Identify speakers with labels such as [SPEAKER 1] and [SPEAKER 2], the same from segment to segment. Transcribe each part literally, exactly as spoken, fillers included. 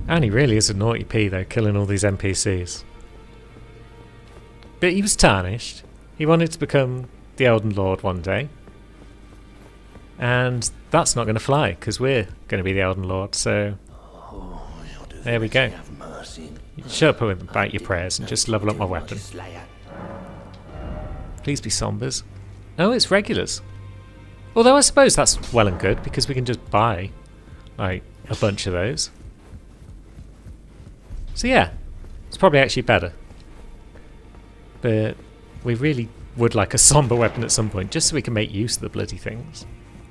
[SPEAKER 1] And he really is a naughty P though, killing all these N P Cs. But he was tarnished. He wanted to become the Elden Lord one day. And that's not going to fly, because we're going to be the Elden Lord, so... There we go. Shut up about your prayers and just level up my weapon. Please be Sombers. Oh, it's regulars. Although I suppose that's well and good, because we can just buy, like, a bunch of those. So yeah, it's probably actually better. But we really would like a somber weapon at some point, just so we can make use of the bloody things.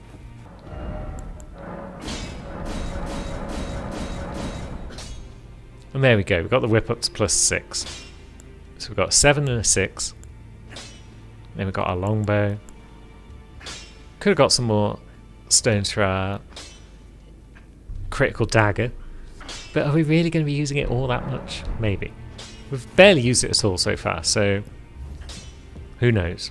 [SPEAKER 1] And there we go, we've got the whip up to plus six. So we've got a seven and a six. Then we've got our longbow. Could have got some more stones for our critical dagger. But are we really going to be using it all that much? Maybe. We've barely used it at all so far, so who knows.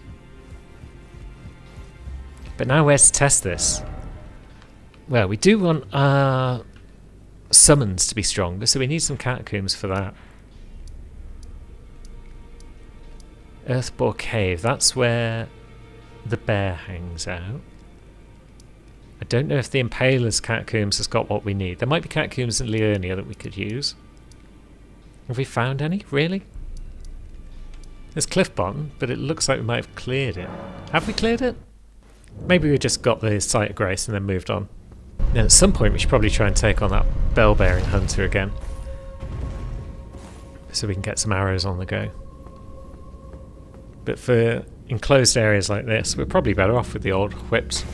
[SPEAKER 1] But now where's to test this? Well, we do want our summons to be stronger, so we need some catacombs for that. Earthbore Cave, that's where the bear hangs out. I don't know if the Impaler's catacombs has got what we need. There might be catacombs in Liurnia that we could use. Have we found any? Really? There's Cliff Bottom, but it looks like we might have cleared it. Have we cleared it? Maybe we just got the Sight of Grace and then moved on. Now, at some point we should probably try and take on that bell-bearing hunter again, so we can get some arrows on the go. But for enclosed areas like this, we're probably better off with the old whips.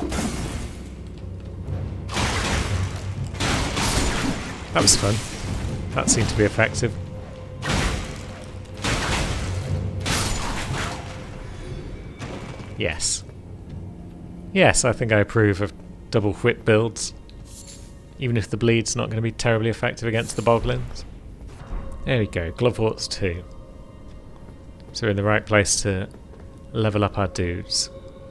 [SPEAKER 1] That was fun. That seemed to be effective. Yes. Yes, I think I approve of double whip builds, even if the bleed's not going to be terribly effective against the boglins. There we go, Glovewort's two. So we're in the right place to level up our dudes.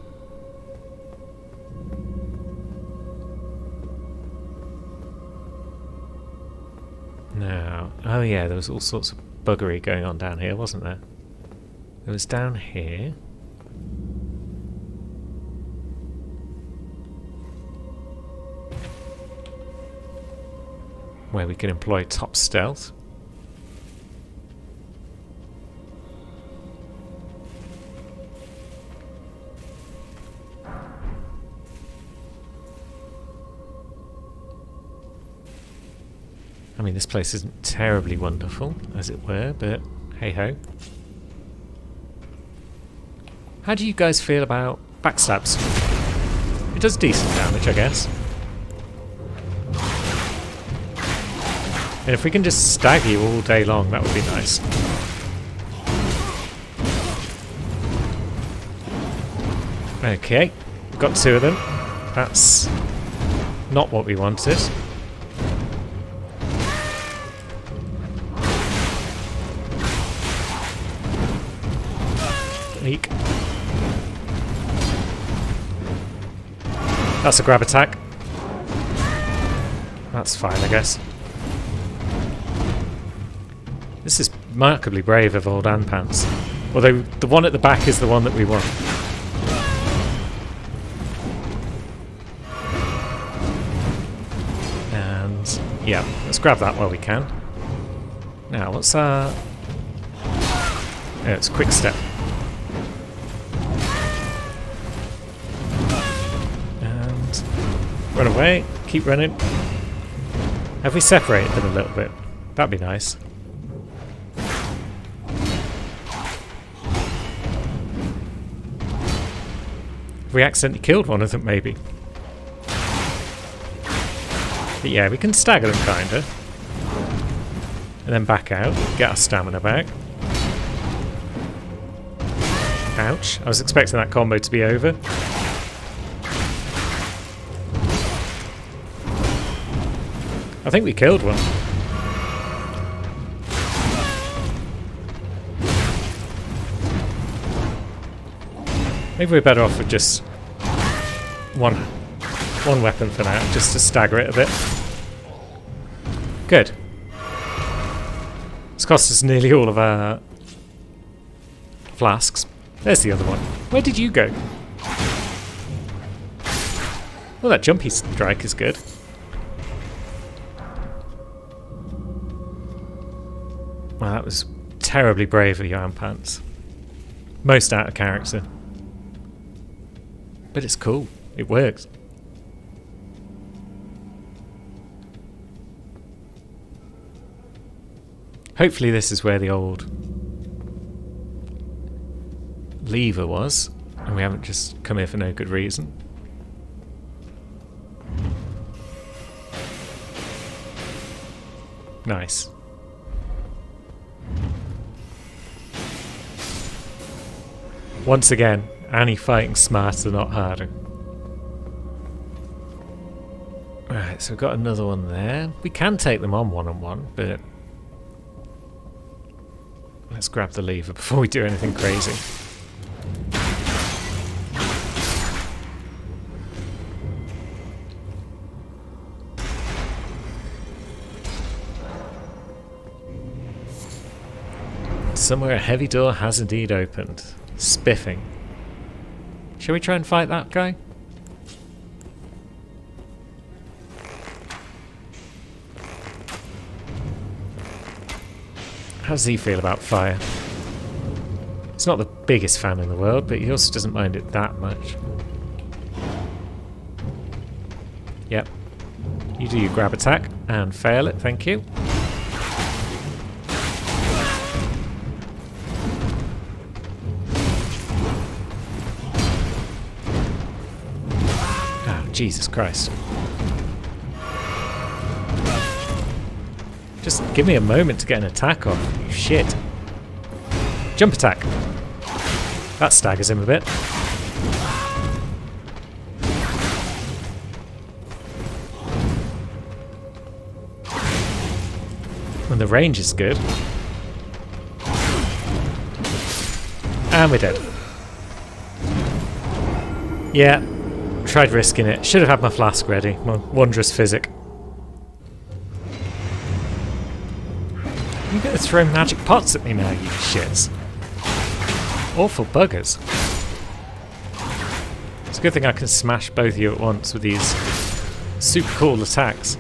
[SPEAKER 1] Now, oh yeah, there was all sorts of buggery going on down here, wasn't there? It was down here. Where we can employ top stealth. I mean, this place isn't terribly wonderful, as it were, but hey-ho. How do you guys feel about backstabs? It does decent damage, I guess. And if we can just stagger you all day long, that would be nice. Okay, got two of them. That's not what we wanted. Eek. That's a grab attack. That's fine, I guess. This is remarkably brave of old Anpants. Although the one at the back is the one that we want. And yeah, let's grab that while we can. Now, what's our... Oh, it's quick step. And run away, keep running. Have we separated them a little bit? That'd be nice. We accidentally killed one of them, maybe. But yeah, we can stagger them, kinda. And then back out, get our stamina back. Ouch. I was expecting that combo to be over. I think we killed one. Maybe we're better off with just one one weapon for now, just to stagger it a bit. Good. It's cost us nearly all of our flasks. There's the other one. Where did you go? Well, that jumpy strike is good. Well, that was terribly brave of Yarn Pants. Most out of character. But it's cool. It works. Hopefully this is where the old lever was, and we haven't just come here for no good reason. Nice. Once again, Annie fighting smarter, not harder. Right, so we've got another one there. We can take them on one-on-one, but let's grab the lever before we do anything crazy. Somewhere a heavy door has indeed opened. Spiffing. Shall we try and fight that guy? How does he feel about fire? He's not the biggest fan in the world, but he also doesn't mind it that much. Yep. You do your grab attack and fail it, thank you. Oh, Jesus Christ. Just give me a moment to get an attack off, you shit. Jump attack. That staggers him a bit. And the range is good. And we're dead. Yeah, tried risking it. Should have had my flask ready. My wondrous physic. You're going to throw magic pots at me now, you shits. Awful buggers. It's a good thing I can smash both of you at once with these super cool attacks.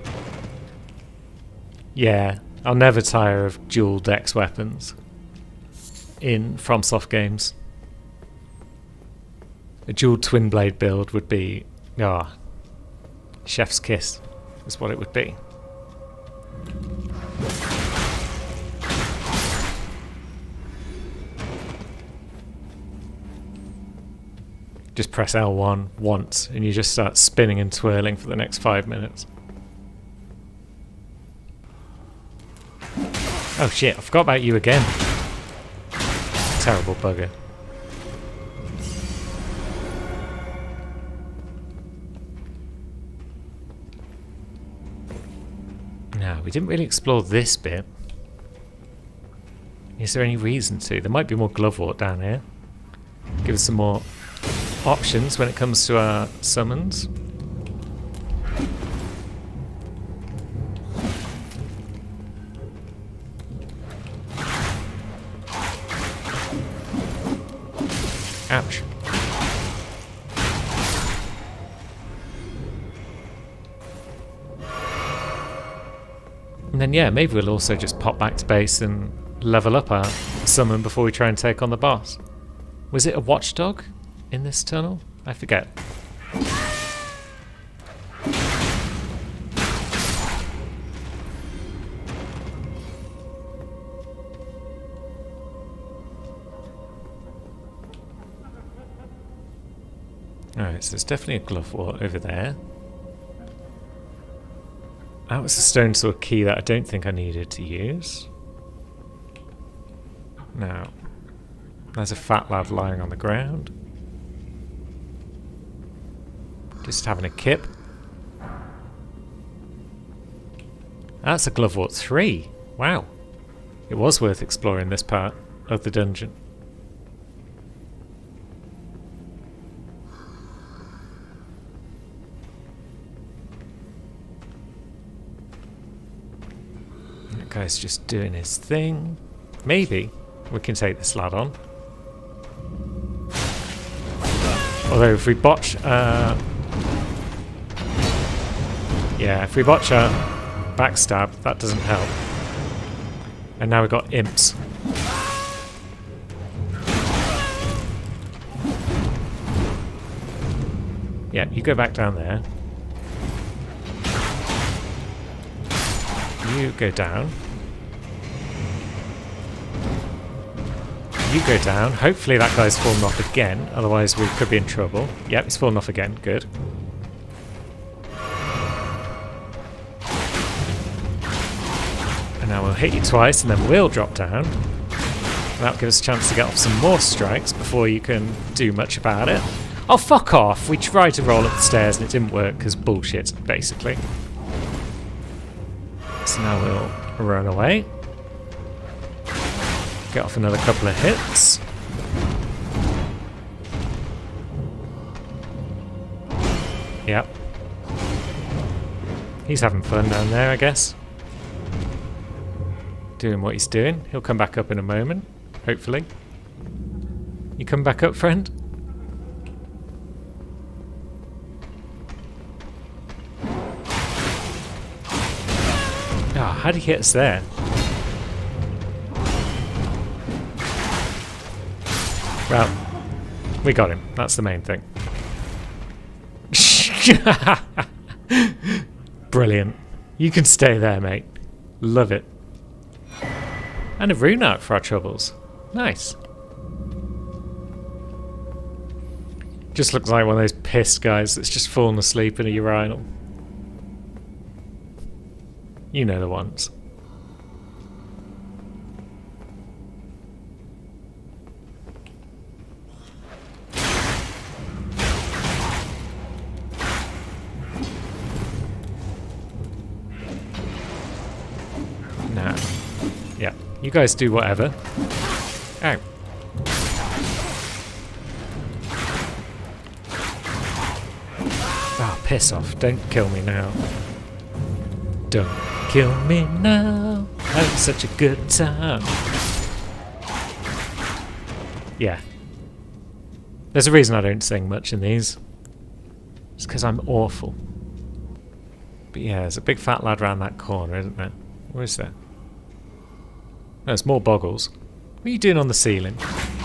[SPEAKER 1] Yeah, I'll never tire of dual dex weapons in FromSoft games. A dual twin blade build would be, ah, oh, chef's kiss is what it would be. Just press L one once and you just start spinning and twirling for the next five minutes. Oh shit, I forgot about you again. Terrible bugger. Now, we didn't really explore this bit. Is there any reason to? There might be more Glovewort down here. Give us some more options when it comes to our summons. Ouch. And then yeah, maybe we'll also just pop back to base and level up our summon before we try and take on the boss. Was it a watchdog in this tunnel? I forget. Alright, so there's definitely a Glovewort over there. That was a stone sword key that I don't think I needed to use. Now, there's a fat lad lying on the ground. Just having a kip. That's a Glovewort three. Wow. It was worth exploring this part of the dungeon. That guy's just doing his thing. Maybe we can take this lad on. Although if we botch... Uh, yeah, if we botch our backstab, that doesn't help. And now we've got imps. Yeah, you go back down there. You go down. You go down. Hopefully that guy's fallen off again, otherwise we could be in trouble. Yep, he's fallen off again. Good. And now we'll hit you twice and then we'll drop down. That'll give us a chance to get off some more strikes before you can do much about it. Oh, fuck off! We tried to roll up the stairs and it didn't work because bullshit, basically. So now we'll run away. Get off another couple of hits. Yep. He's having fun down there, I guess. Doing what he's doing. He'll come back up in a moment, hopefully. You come back up, friend? Oh, how did he hit us there? Well, we got him. That's the main thing. Brilliant. You can stay there, mate. Love it. And a rune out for our troubles. Nice. Just looks like one of those pissed guys that's just fallen asleep in a urinal. You know the ones. Nah. Yeah. You guys do whatever. Ow. Oh, piss off. Don't kill me now. Don't kill me now. Having such a good time. Yeah. There's a reason I don't sing much in these. It's because I'm awful. But yeah, there's a big fat lad round that corner, isn't there? Where is there? No, it's more boggles. What are you doing on the ceiling?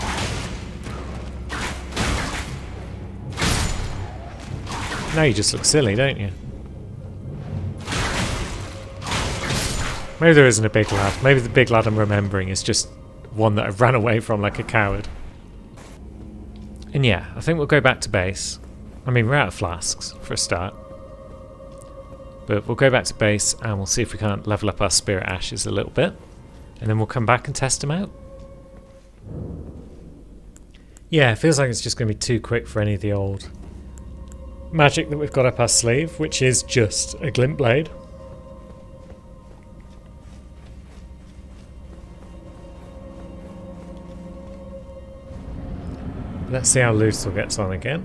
[SPEAKER 1] Now you just look silly, don't you? Maybe there isn't a big lad. Maybe the big lad I'm remembering is just one that I ran away from like a coward. And yeah, I think we'll go back to base. I mean, we're out of flasks for a start. But we'll go back to base and we'll see if we can't level up our spirit ashes a little bit. And then we'll come back and test them out. Yeah, it feels like it's just going to be too quick for any of the old magic that we've got up our sleeve, which is just a glint blade. Let's see how Luthor gets on again.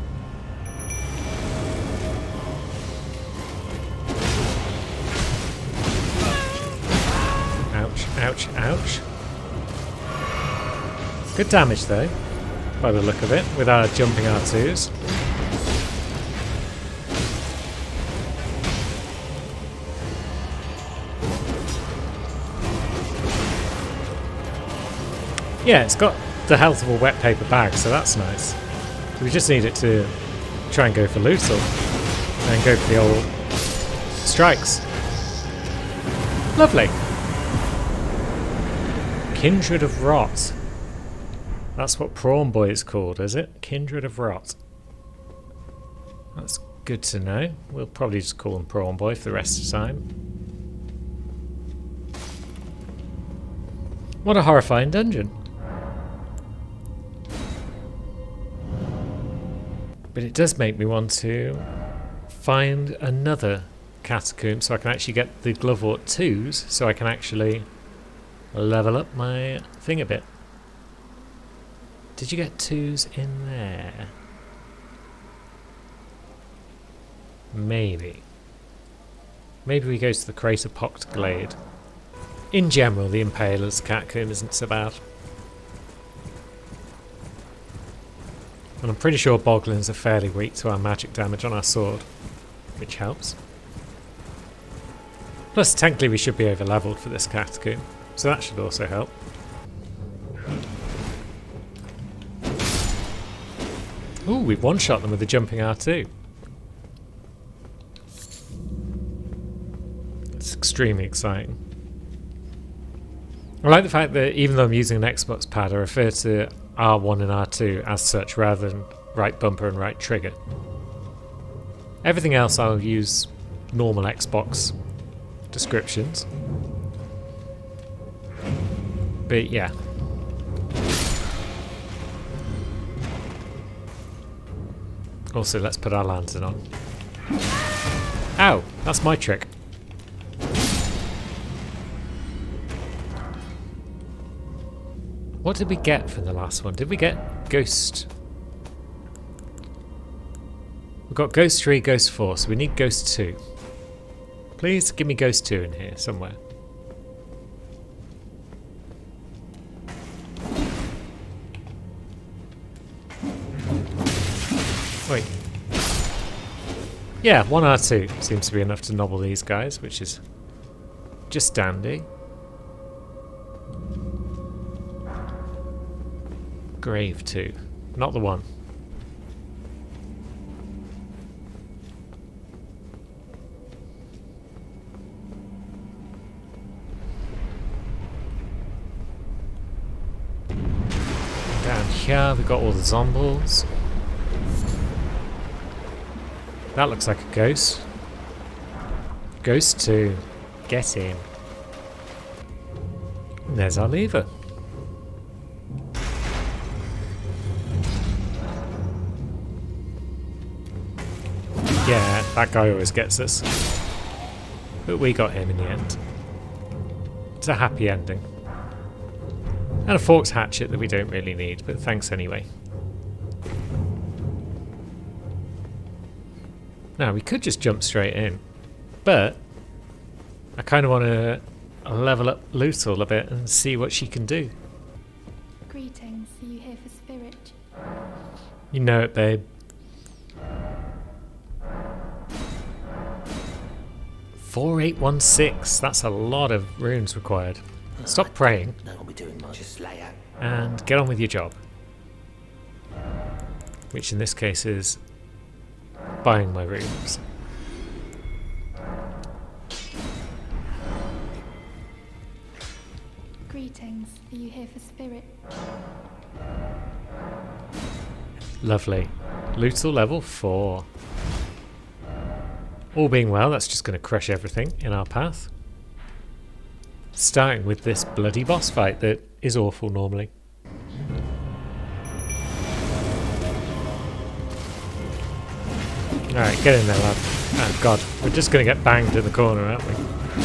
[SPEAKER 1] Ouch, ouch, ouch. Good damage though, by the look of it, with our jumping R twos. Yeah, it's got the health of a wet paper bag, so that's nice. We just need it to try and go for Luthor and go for the old strikes. Lovely. Kindred of Rot. That's what Prawn Boy is called, is it? Kindred of Rot. That's good to know. We'll probably just call him Prawn Boy for the rest of the time. What a horrifying dungeon. But it does make me want to find another catacomb so I can actually get the Glovewort twos so I can actually level up my thing a bit. Did you get twos in there? Maybe. Maybe we go to the Crater Pocked Glade. in general, the Impaler's Catacomb isn't so bad. And I'm pretty sure Boglins are fairly weak to our magic damage on our sword, which helps. Plus, technically we should be over leveled for this Catacomb, so that should also help. Ooh, we've one-shot them with the jumping R two. It's extremely exciting. I like the fact that even though I'm using an Xbox pad, I refer to R one and R two as such rather than right bumper and right trigger. Everything else I'll use normal Xbox descriptions. But yeah. Also, let's put our lantern on. Ow! That's my trick. What did we get from the last one? Did we get Ghost? We've got Ghost three, Ghost four, so we need Ghost two. Please give me Ghost two in here somewhere. Wait. Yeah, one R two seems to be enough to nobble these guys, which is just dandy. Grave two, not the one. Down here we've got all the zombies. That looks like a ghost. Ghost two. Get in. And there's our lever. Yeah, that guy always gets us. But we got him in the end. It's a happy ending. And a forked hatchet that we don't really need, but thanks anyway. Now, we could just jump straight in, but I kind of want to level up Lutal a bit and see what she can do.
[SPEAKER 2] Greetings, are you here for spirit?
[SPEAKER 1] You know it, babe. four eight one six, that's a lot of runes required. Stop praying and get on with your job. Which in this case is buying my runes.
[SPEAKER 2] Greetings, are you here for spirit?
[SPEAKER 1] Lovely. Lutal level four. All being well, that's just going to crush everything in our path. Starting with this bloody boss fight that is awful normally. Alright, get in there, lad. Oh god, we're just going to get banged in the corner, aren't we?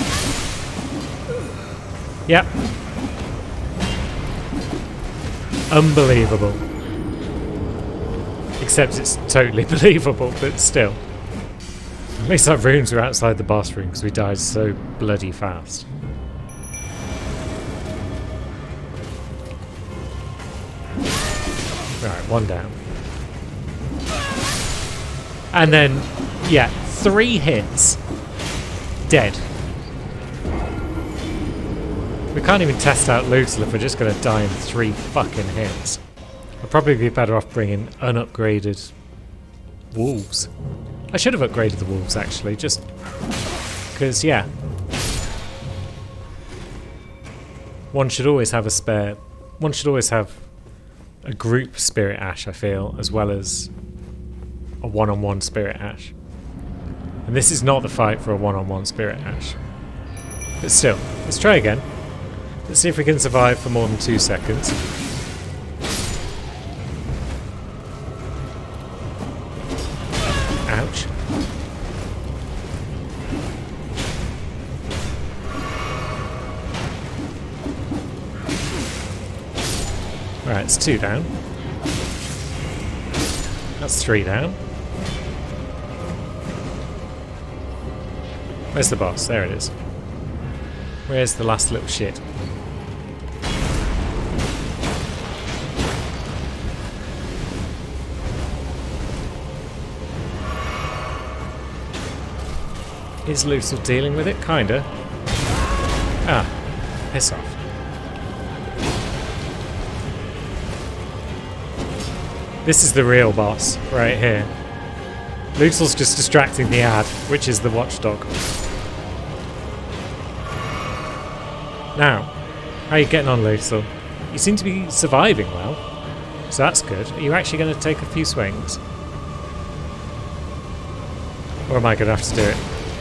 [SPEAKER 1] Yep. Unbelievable. Except it's totally believable, but still. At least our runes were outside the boss room because we died so bloody fast. Alright, one down. And then, yeah, three hits. Dead. We can't even test out Lutal if we're just going to die in three fucking hits. I'd probably be better off bringing unupgraded wolves. I should have upgraded the wolves actually, just because, yeah. One should always have a spare, one should always have a group Spirit Ash, I feel, as well as a one-on-one Spirit Ash. And this is not the fight for a one-on-one Spirit Ash. But still, let's try again. Let's see if we can survive for more than two seconds. Ouch. Alright, it's two down. That's three down. Where's the boss? There it is. Where's the last little shit? Is Lucille dealing with it? Kinda. Ah, piss off. This is the real boss, right here. Lucille's just distracting the ad, which is the watchdog. Now, how are you getting on, Lucille? You seem to be surviving well, so that's good. Are you actually going to take a few swings? Or am I going to have to do it?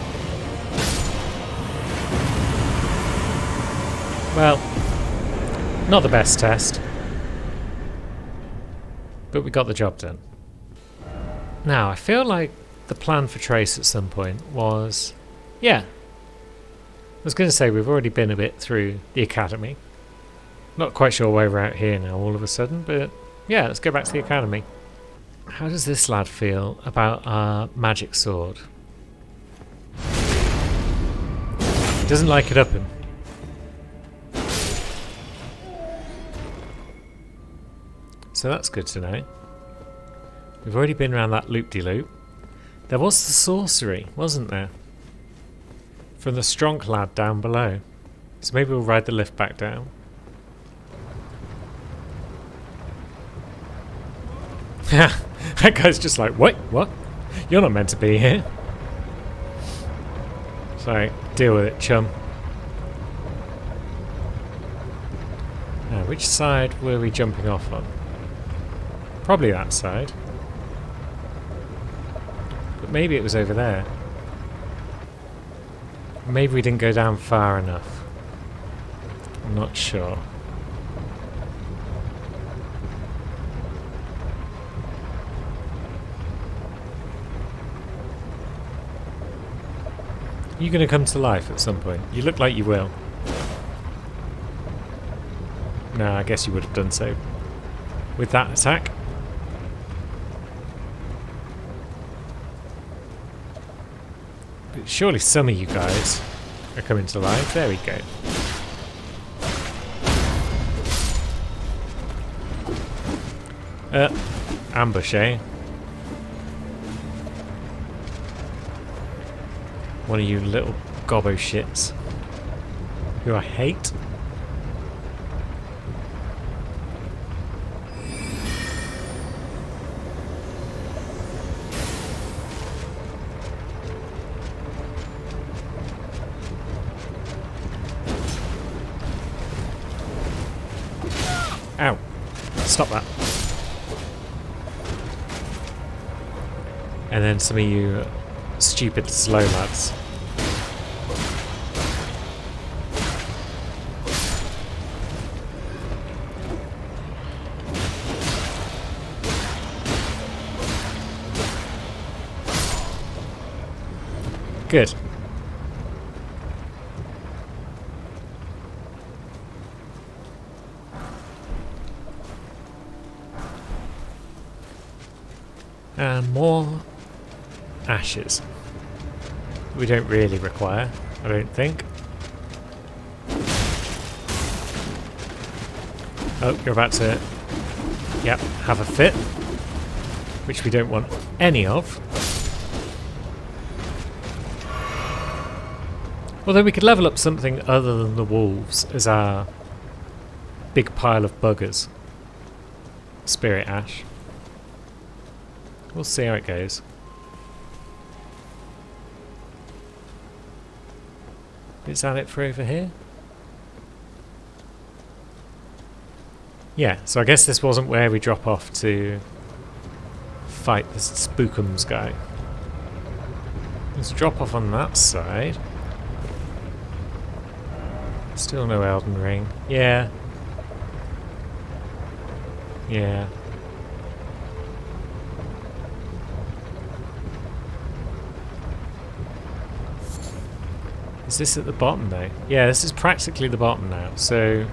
[SPEAKER 1] Well, not the best test, but we got the job done. Now, I feel like the plan for Trace at some point was, yeah, I was going to say we've already been a bit through the academy. Not quite sure why we're out here now all of a sudden, but yeah, let's go back to the academy. How does this lad feel about our magic sword? He doesn't like it up him. So that's good to know. We've already been around that loop-de-loop. There was the sorcery, wasn't there? From the strong lad down below. So maybe we'll ride the lift back down. That guy's just like, what? What? You're not meant to be here. So, deal with it, chum. Now, which side were we jumping off on? Probably that side. But maybe it was over there. Maybe we didn't go down far enough. I'm not sure. Are you going to come to life at some point? You look like you will. No, I guess you would have done so with that attack. But surely some of you guys are coming to life. There we go. Uh, ambush, eh? One of you little gobbo shits who I hate. Ow. Stop that. And then some of you stupid slow lads. Good. And more ashes. We don't really require, I don't think. Oh, you're about to, yep, have a fit, which we don't want any of. Although we could level up something other than the wolves as our big pile of buggers. Spirit ash. We'll see how it goes. Is that it for over here? Yeah, so I guess this wasn't where we drop off to fight this Spookums guy. Let's drop off on that side. Still no Elden Ring. Yeah. Yeah. Is this at the bottom though? Yeah, this is practically the bottom now, so...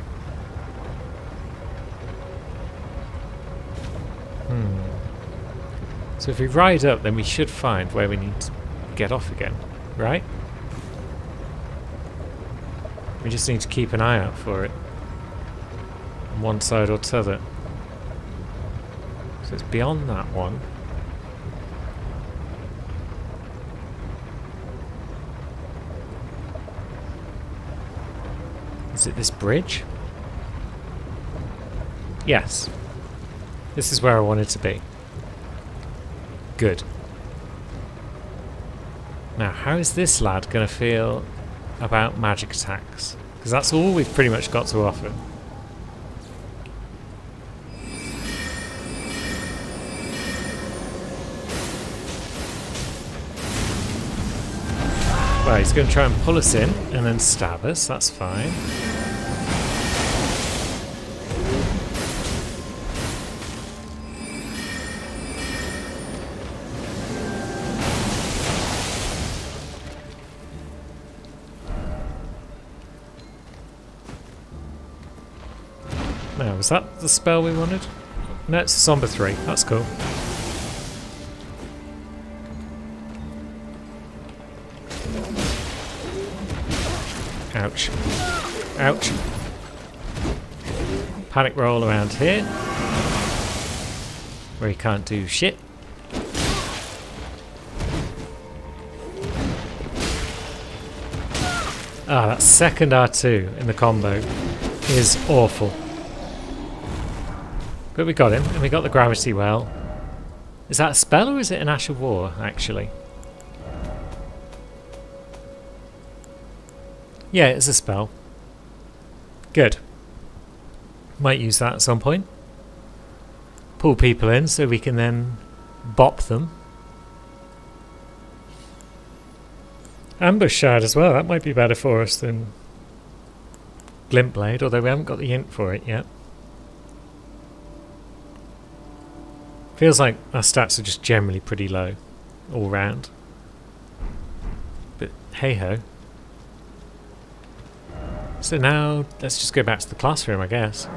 [SPEAKER 1] Hmm. So if we ride up, then we should find where we need to get off again, right? We just need to keep an eye out for it. On one side or t'other. So it's beyond that one. Is it this bridge? Yes. This is where I wanted to be. Good. Now, how is this lad going to feel about magic attacks? Because that's all we've pretty much got to offer. Well, he's going to try and pull us in and then stab us. That's fine. Now, was that the spell we wanted? No, it's a Somber three. That's cool. Ouch. Ouch. Panic roll around here. Where he can't do shit. Ah, that second R two in the combo is awful. But we got him, and we got the gravity well. Is that a spell or is it an Ash of War, actually? Yeah, it's a spell. Good. Might use that at some point. Pull people in so we can then bop them. Ambush Shard as well, that might be better for us than Glint Blade, although we haven't got the int for it yet. Feels like our stats are just generally pretty low, all round. But hey ho. So now, let's just go back to the classroom, I guess.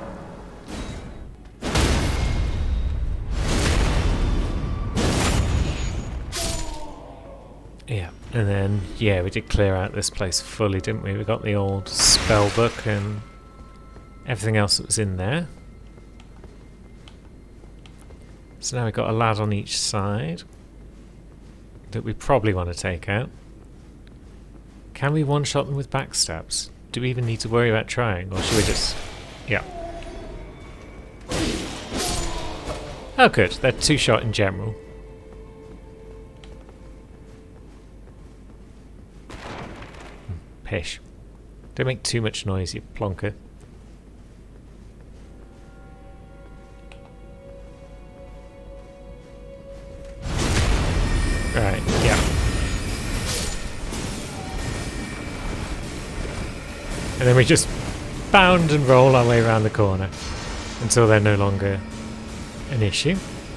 [SPEAKER 1] Yeah, and then, yeah, we did clear out this place fully, didn't we? We got the old spell book and everything else that was in there. So now we've got a lad on each side that we probably want to take out. Can we one-shot them with backstabs? Do we even need to worry about trying, or should we just... Yeah. Oh good, they're two-shot in general. Pish. Don't make too much noise, you plonker. Right, yeah. And then we just bound and roll our way around the corner until they're no longer an issue.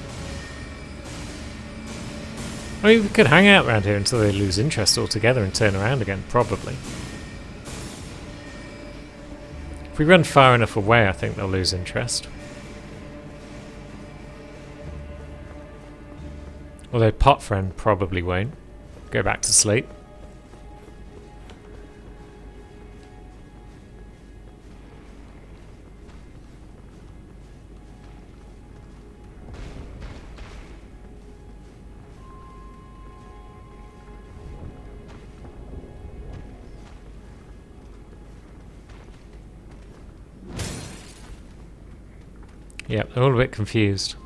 [SPEAKER 1] I mean, we could hang out around here until they lose interest altogether and turn around again, probably. If we run far enough away, I think they'll lose interest. Although Pot Friend probably won't. Go back to sleep. Yep, they're all a bit confused.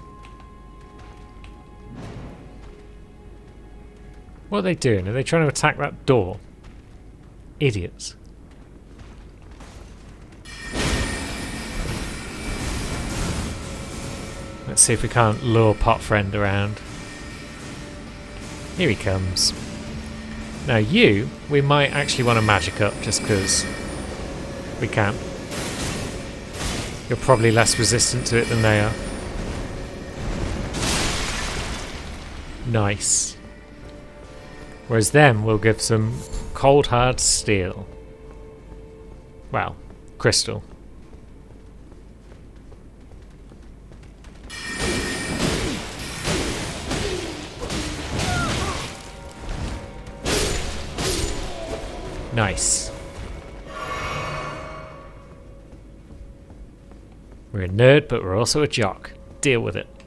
[SPEAKER 1] What are they doing? Are they trying to attack that door? Idiots. Let's see if we can't lure Pot Friend around. Here he comes. Now you, we might actually want to magic up just because we can. You're probably less resistant to it than they are. Nice. Whereas them will give some cold hard steel. Well, crystal. Nice. We're a nerd, but we're also a jock. Deal with it.